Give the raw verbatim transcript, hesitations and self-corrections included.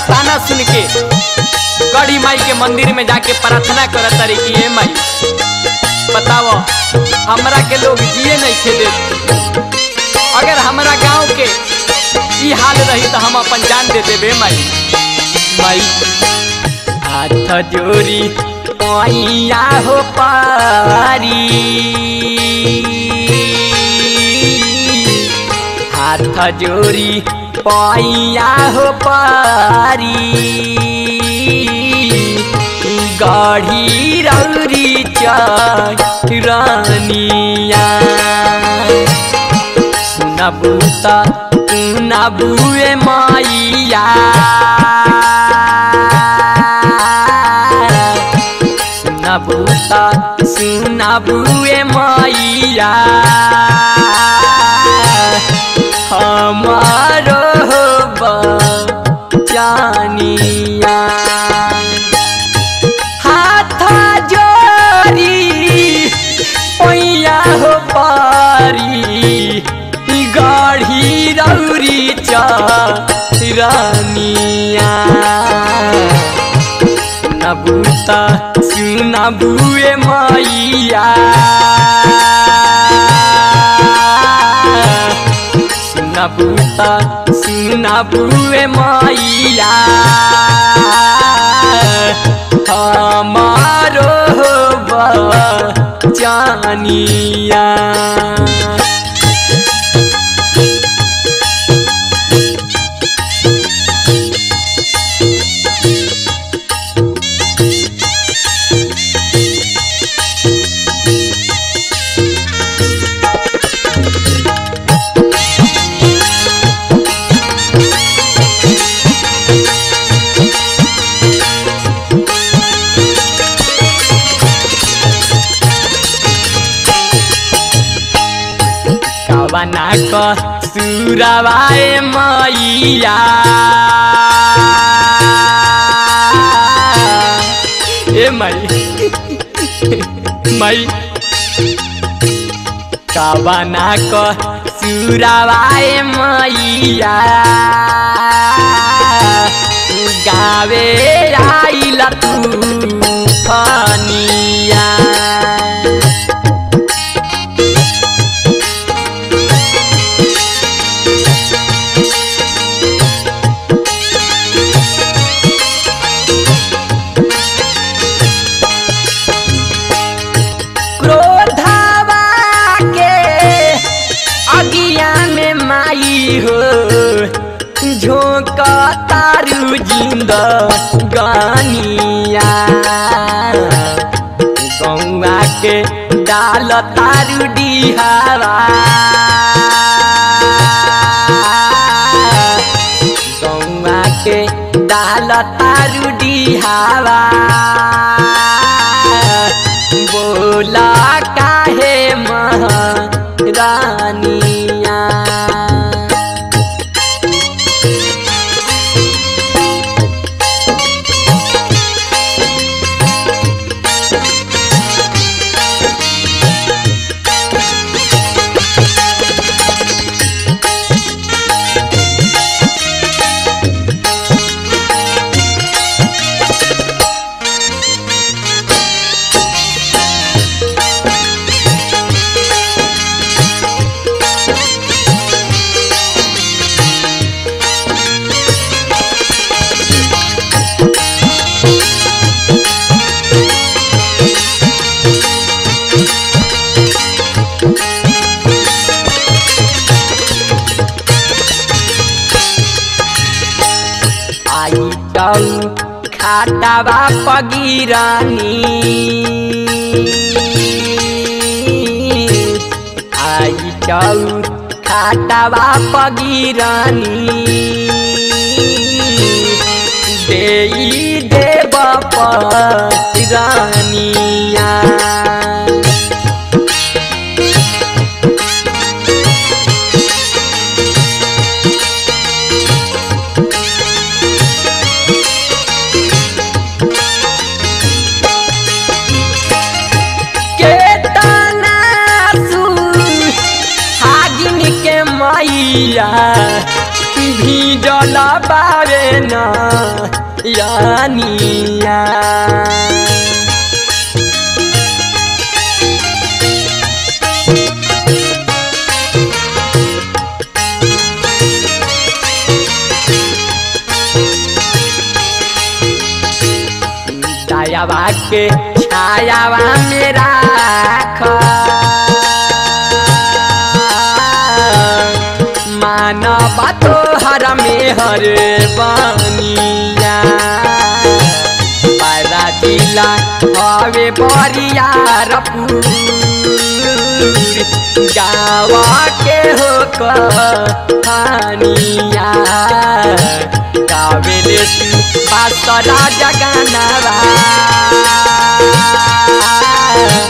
ताना सुन के गढ़ी माई के मंदिर में जाके प्रार्थना करत तारी कि ए माई बताओ हमरा के लोग जिए नहीं खे देते, अगर हमारा गांव के ई हाल रही तो हम अपन जान दे देबे माई। माई हाथ जोड़ी पैया हो पारी, हाथ जोड़ी पैया हो पारी, गढ़ी रौरी चरनिया सुनबू त सुनबुए मैया, सुनबू त सुनबुए मैया, हमारो बचानिया। हाथ जोड़ी पैया हो पारी, गढ़ी रौरी चरनिया सुनबू त सुनबुए मैया, सुनबू त सुनबुए मैया, हमारो बचानिया। बना क सुरवाए मैया, ए माई माई का बना क सुरवाए मैया, गावे आइल तूफानिया। हो झोंक तारू जिंदगानिया, गौआ के डाल तारू डिहावा, गौआ के डाल तारू डिहावा, बोला काहे महारानिया। खाटावा पगिरानी आई जाऊ, खाटावा पगिरानी देई देव परानिया। भी जला बावे ना यानिया दायावा के छायावा मेरा मानव तो हर में हर बनिया पैदा दिला हवे बरिया रपूर गावा के हो कहानिया गावेले बासरा जगनवा